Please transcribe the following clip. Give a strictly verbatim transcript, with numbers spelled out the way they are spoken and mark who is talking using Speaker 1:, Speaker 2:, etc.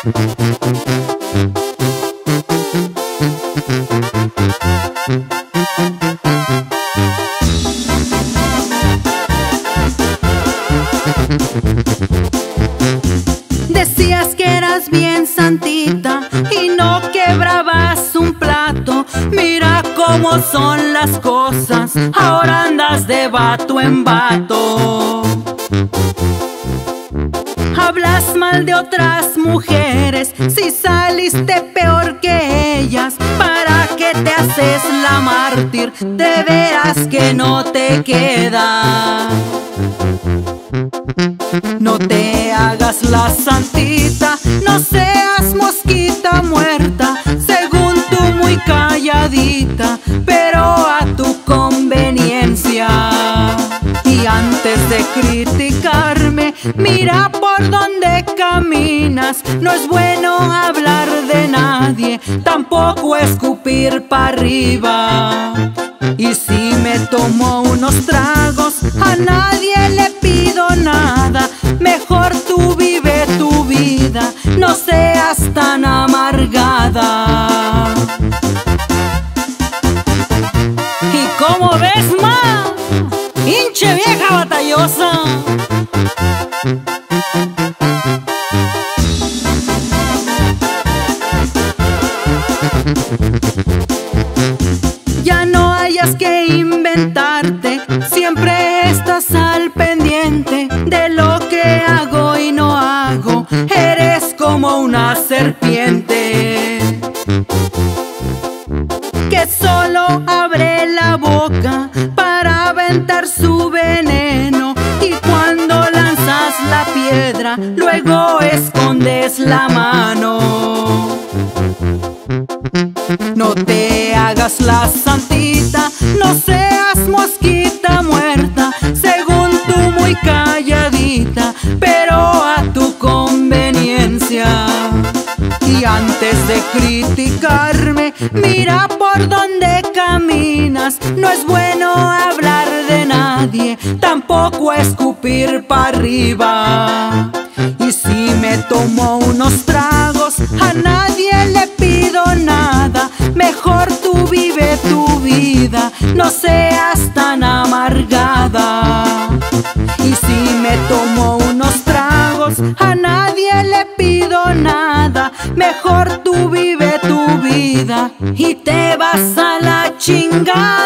Speaker 1: Decías que eras bien santita y no quebrabas un plato. Mira cómo son las cosas, ahora andas de vato en vato. Hablas mal de otras mujeres, si saliste peor que ellas. ¿Para qué te haces la mártir? De veras que no te queda. No te hagas la santita, no seas mosquita muerta. Según tú muy calladita, pero a tu conveniencia. Y antes de criticarme, mira por dónde caminas. No es bueno hablar de nadie, tampoco escupir para arriba. Y si me tomo unos tragos, a nadie le pido nada. Mejor tú vive tu vida, no seas tan amargada. ¿Y cómo ves, ma? ¡Hinche vieja batallosa! Ya no hayas que inventarte, siempre estás al pendiente de lo que hago y no hago. Eres como una serpiente que solo abre la boca para aventar su veneno. Y cuando lanzas la piedra, luego escondes la mano. No te hagas la santita, no seas mosquita muerta. Según tú muy calladita, pero a tu conveniencia. Y antes de criticarme, mira por dónde caminas. No es bueno hablar de nadie, tampoco escupir para arriba. Y si me tomo unos tragos, a nadie le pido nada. Mejor tú vive tu vida, no seas tan amargada. Y si me tomo unos tragos, a nadie le pido nada. Mejor tú vive tu vida y te vas a la chingada.